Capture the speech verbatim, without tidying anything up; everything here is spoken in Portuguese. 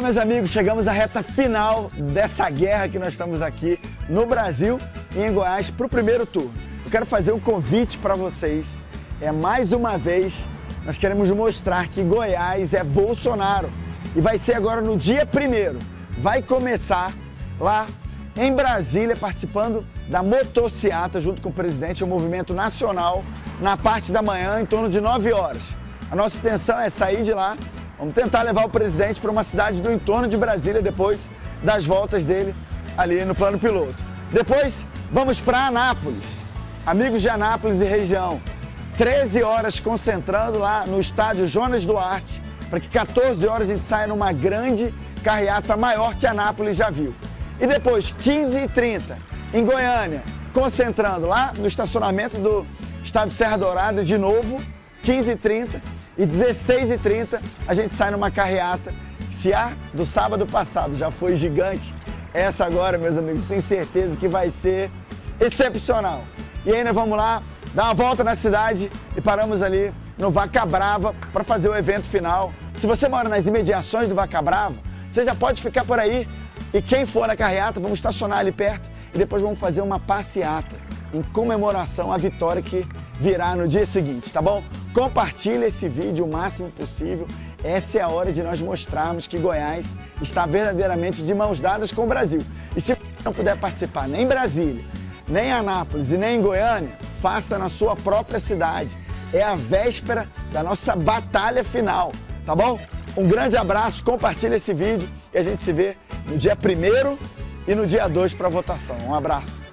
Olá, meus amigos, chegamos à reta final dessa guerra que nós estamos aqui no Brasil e em Goiás para o primeiro turno. Eu quero fazer um convite para vocês. É mais uma vez, nós queremos mostrar que Goiás é Bolsonaro e vai ser agora no dia primeiro. Vai começar lá em Brasília, participando da motociata junto com o presidente, o movimento nacional, na parte da manhã, em torno de nove horas. A nossa intenção é sair de lá. Vamos tentar levar o presidente para uma cidade do entorno de Brasília depois das voltas dele ali no plano piloto. Depois vamos para Anápolis, amigos de Anápolis e região, treze horas concentrando lá no estádio Jonas Duarte, para que quatorze horas a gente saia numa grande carreata maior que Anápolis já viu. E depois, quinze e trinta, em Goiânia, concentrando lá no estacionamento do estádio Serra Dourada de novo, quinze e trinta. E dezesseis e trinta a gente sai numa carreata. Se a do sábado passado já foi gigante, essa agora, meus amigos, tenho certeza que vai ser excepcional. E ainda vamos lá, dar uma volta na cidade e paramos ali no Vaca Brava para fazer o evento final. Se você mora nas imediações do Vaca Brava, você já pode ficar por aí. E quem for na carreata, vamos estacionar ali perto e depois vamos fazer uma passeata em comemoração à vitória que virá no dia seguinte, tá bom? Compartilhe esse vídeo o máximo possível. Essa é a hora de nós mostrarmos que Goiás está verdadeiramente de mãos dadas com o Brasil. E se você não puder participar nem em Brasília, nem em Anápolis e nem em Goiânia, faça na sua própria cidade. É a véspera da nossa batalha final, tá bom? Um grande abraço, compartilhe esse vídeo e a gente se vê no dia primeiro e no dia dois para votação. Um abraço.